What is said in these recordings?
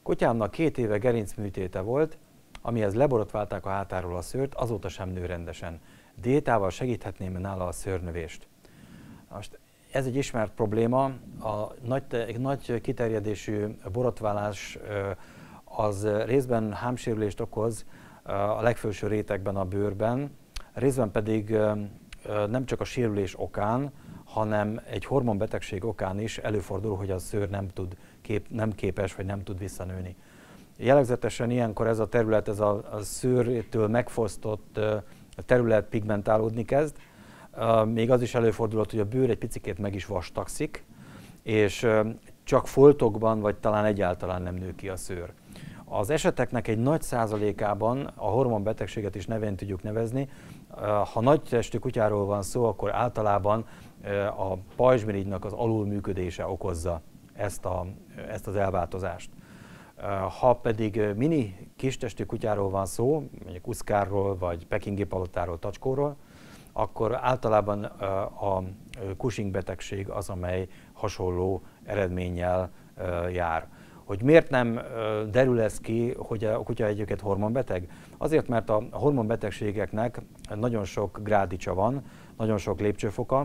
Kutyámnak 2 éve gerincműtéte volt, amihez leborotválták a hátáról a szőrt, azóta sem nő rendesen. Diétával segíthetném nála a szőrnövést. Most ez egy ismert probléma, a nagy kiterjedésű borotválás az részben hámsérülést okoz a legfelső rétegben, a bőrben, részben pedig nem csak a sérülés okán, hanem egy hormonbetegség okán is előfordul, hogy a szőr nem képes vagy nem tud visszanőni. Jellegzetesen ilyenkor ez a terület, ez a szőrtől megfosztott terület pigmentálódni kezd. Még az is előfordulhat, hogy a bőr egy picikét meg is vastagszik, és csak foltokban, vagy talán egyáltalán nem nő ki a szőr. Az eseteknek egy nagy százalékában a hormonbetegséget is nevén tudjuk nevezni. Ha nagy testű kutyáról van szó, akkor általában a pajzsmirigynak az alulműködése okozza ezt az elváltozást. Ha pedig mini kistestű kutyáról van szó, mondjuk uszkárról, vagy pekingi palotáról, tacskóról, akkor általában a Cushing betegség az, amely hasonló eredménnyel jár. Hogy miért nem derül ez ki, hogy a kutya egyébként hormonbeteg? Azért, mert a hormonbetegségeknek nagyon sok grádicsa van, nagyon sok lépcsőfoka.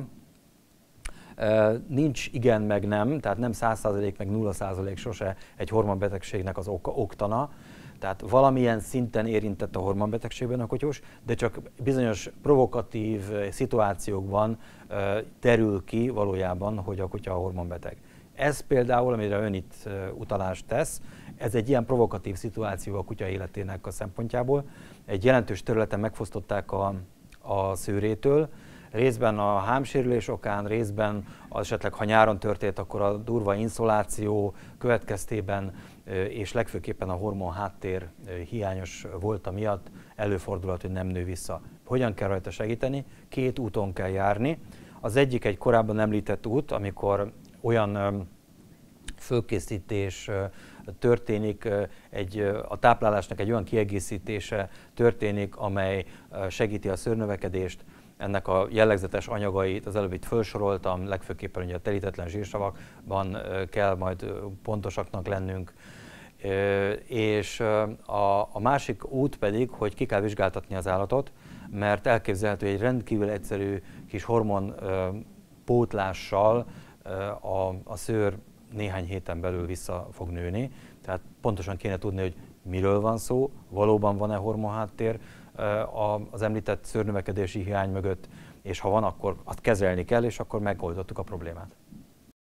Nincs igen meg nem, tehát nem 100% meg 0% sose egy hormonbetegségnek az oktana. Tehát valamilyen szinten érintett a hormonbetegségben a kutyus, de csak bizonyos provokatív szituációkban derül ki valójában, hogy a kutya a hormonbeteg. Ez például, amire ön itt utalást tesz, ez egy ilyen provokatív szituáció a kutya életének a szempontjából. Egy jelentős területen megfosztották a szőrétől, részben a hámsérülés okán, részben esetleg, ha nyáron történt, akkor a durva inszoláció következtében, és legfőképpen a hormon háttér hiányos volta miatt előfordulhat, hogy nem nő vissza. Hogyan kell rajta segíteni? 2 úton kell járni. Az egyik egy korábban említett út, amikor olyan fölkészítés történik, a táplálásnak egy olyan kiegészítése történik, amely segíti a szőrnövekedést. Ennek a jellegzetes anyagait az előbb itt felsoroltam, legfőképpen ugye a telítetlen zsírsavakban kell majd pontosaknak lennünk. És a másik út pedig, hogy ki kell vizsgáltatni az állatot, mert elképzelhető, hogy egy rendkívül egyszerű kis hormonpótlással a szőr néhány héten belül vissza fog nőni. Tehát pontosan kéne tudni, hogy miről van szó, valóban van-e hormonháttér az említett szőrnövekedési hiány mögött, és ha van, akkor azt kezelni kell, és akkor megoldottuk a problémát.